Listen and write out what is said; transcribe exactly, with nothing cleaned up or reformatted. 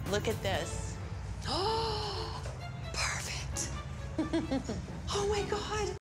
Look at this. Oh, perfect. Oh my God.